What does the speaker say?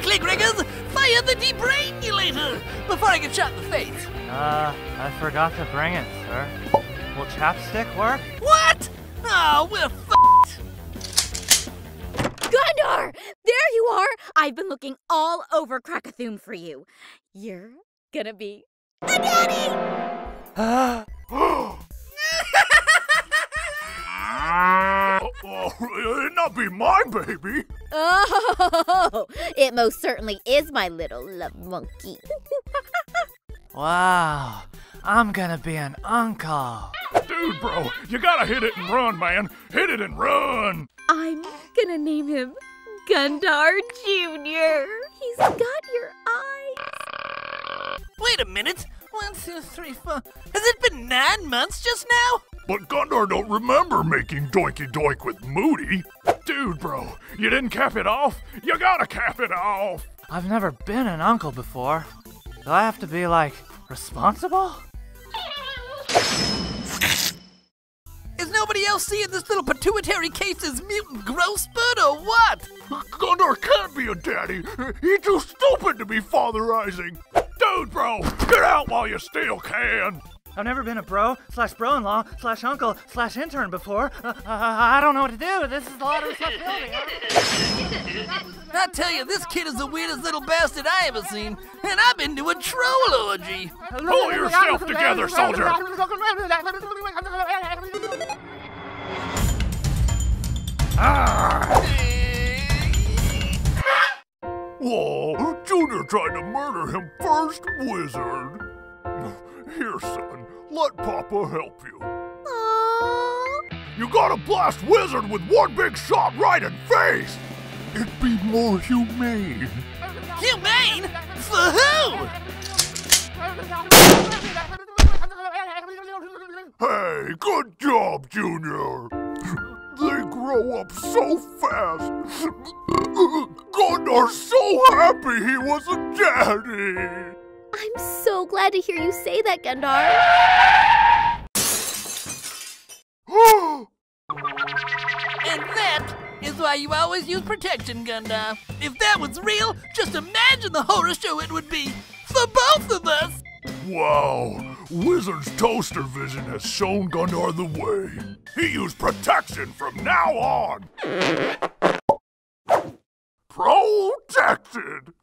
Quickly, Gregors! Fire the debrainulator before I get shot in the face! I forgot to bring it, sir. Will chapstick work? What? Oh, we're f***ed! Gondar! There you are! I've been looking all over Krakathoum for you. You're gonna be a daddy! It'd not be my baby. Oh, it most certainly is my little love monkey. Wow, I'm gonna be an uncle. Dude, bro, you gotta hit it and run, man. Hit it and run. I'm gonna name him Gundar Jr. He's got your eyes. Wait a minute. 1, 2, 3, 4. Has it been 9 months just now? But Gundar don't remember making Doinky Doink with Moody. Dude, bro, you didn't cap it off? You gotta cap it off. I've never been an uncle before. Do I have to be, like, responsible? Is nobody else seeing this little pituitary case's mutant growth spurt or what? Gundar can't be a daddy. He's too stupid to be fatherizing. Dude, bro, get out while you still can. I've never been a bro/bro-in-law/uncle/intern before. I don't know what to do. This is a lot of responsibility. I tell you, this kid is the weirdest little bastard I ever seen, and I've been to a troll orgy. Pull yourself together, soldier. Whoa, Junior tried to murder him first, wizard. Here, son, let Papa help you. Aww. You gotta blast Wizard with one big shot right in face! It'd be more humane. Humane? For who? Hey, good job, Junior. They grow up so fast. Gundar's so happy he was a daddy. I'm so glad to hear you say that, Gundar. And that is why you always use protection, Gundar. If that was real, just imagine the horror show it would be for both of us. Wow, Wizard's toaster vision has shown Gundar the way. He used protection from now on. Protected.